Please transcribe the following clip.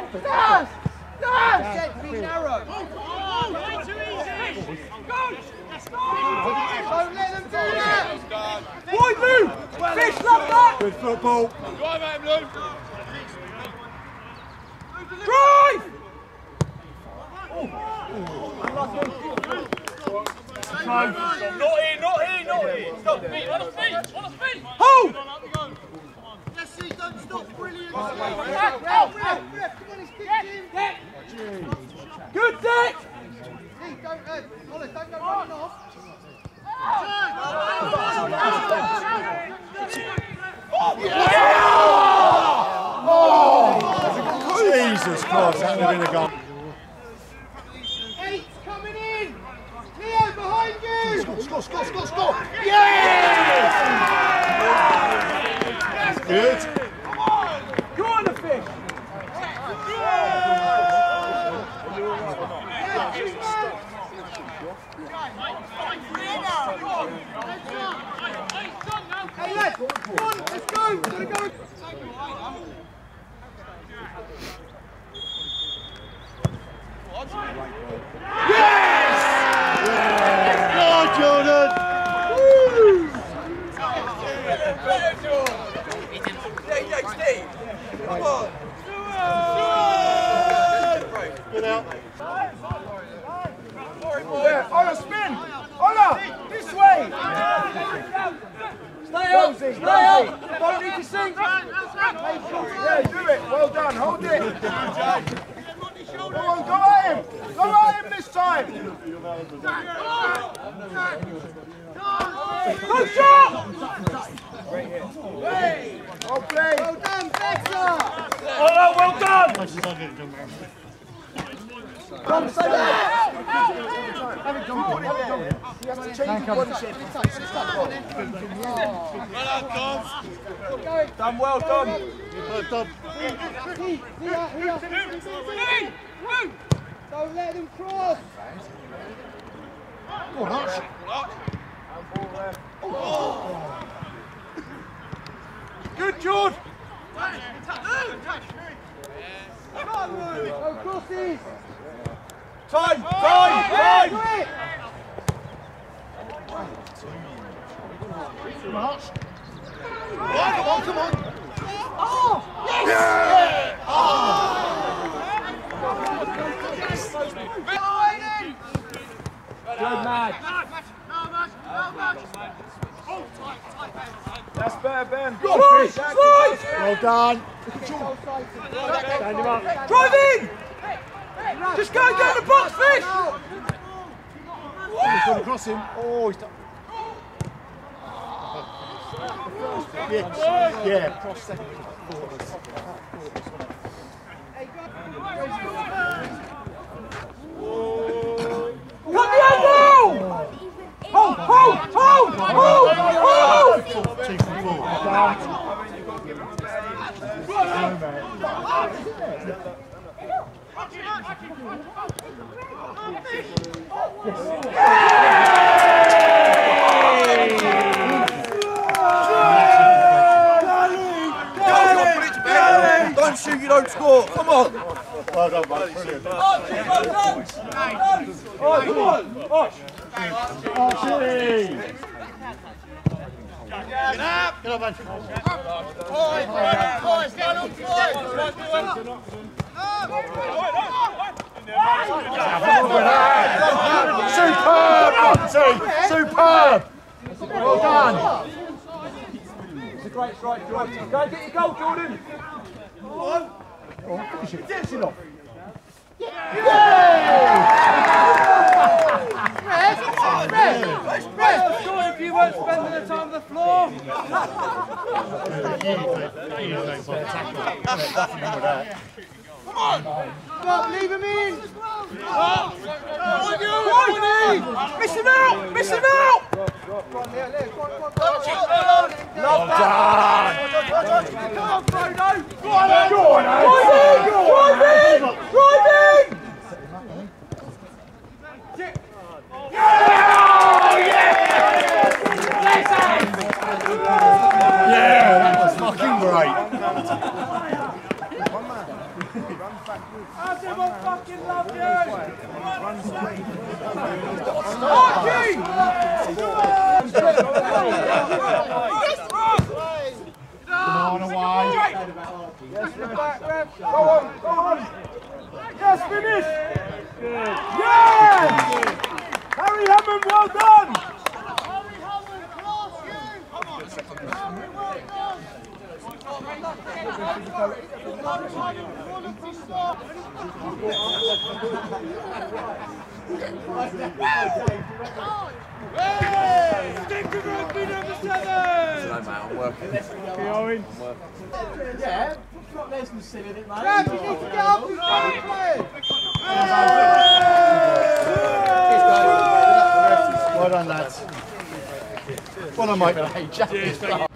Yes! Yes! Be narrow. Don't let them do that! Wide move! Fish, love that! Good football. Drive at him, Lou. Drive! Not here. Stop, feet, on the feet. Hold! Jesse, don't stop, brilliant! Good, Dick! Don't go running off. Jesus Christ, that would have been a goal. 8's coming in! Leo, behind you! Score! Yes! Good. Go on the fish! Hey lads, come on, let's go! We've got to go! Yes! Go on, Jordan! Woo! Steve! Come on! Get out. Yeah, Ola, spin! Ola, this way! Stay up! Don't need to sink! Yeah, do it! Well done, hold it! Go on, go at him! Go at him this time! Go shot! Oh, play! Well done, better! Ola, well done! Tom, say that! Have it, Tom. You have to change one shift. Done well, Tom. Don't let them cross! Good, George! Go crosses! Time! Do it! Come on. Oh! Yes! Good man. That's better, Ben. Slide! Well done. Stand him up. Drive in! Just go and get the box, Fish! He's going to cross him. Oh, he's done. Yeah. Cross second. Cut the angle! Hold! Two from four. Don't shoot, you don't score. Come on. Well done, mate. Brilliant. Archie! Get up, man. Superb! Well done! It's a great strike, Jordan. Go and get your goal, Jordan. Finish it. Finish it off. If you weren't spending the time on the floor. Come on! Stop, leave him in! Miss him out! Miss him out! Well done! Come on, Frodo! Go on, Driving! Yeah, that was fucking great. Adam, I fucking love you! Archie! Come on, away. Yes, we're back, ref. Go on, go on. Yes, finish. Good. Yes! Harry Hammond, well done. Harry Hammond, class you! Come on! Harry, well done! Harry Hammond, quality stuff! Stick to rugby number 7. No, mate, I'm working. Yeah, not there's some silly in it, mate. Ref, you need to get up and start playing. Well done, lads. Well done, mate.